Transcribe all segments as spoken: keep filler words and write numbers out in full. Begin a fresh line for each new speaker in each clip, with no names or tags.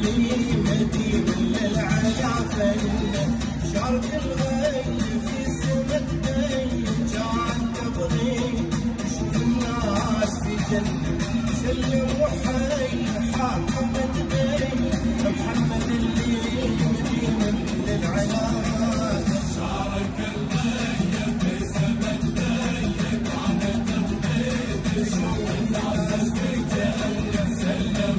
اللي مدين للعيافن شرق الغيب في سما الدين جاء التبريد شوف الناس في جنة سلم وحي حاكم الدين محمد اللي مدين للعيافن شارك الغيب في سما الدين جاء التبريد شوف الناس في جنة سلم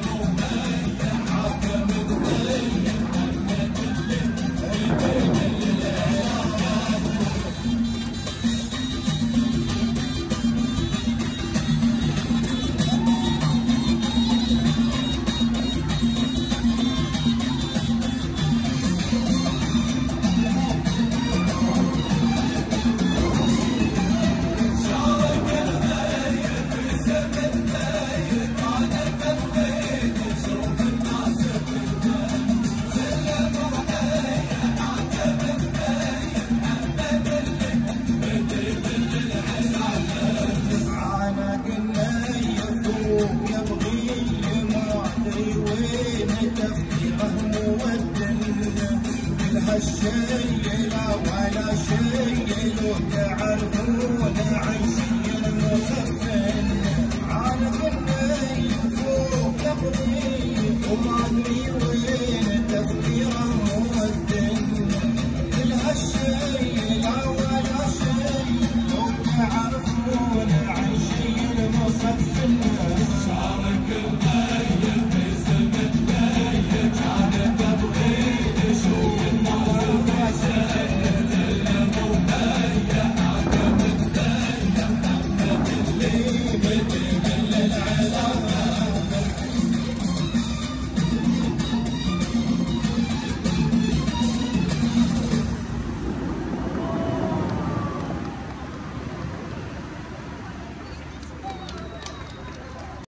هالشي لا ولا شي لو تعرفون عيشي المخفن عالم اللي فوق لفظي وما ادري وين تفكيره مودن كل هالشي لا ولا شي لو تعرفون عيشي المخفن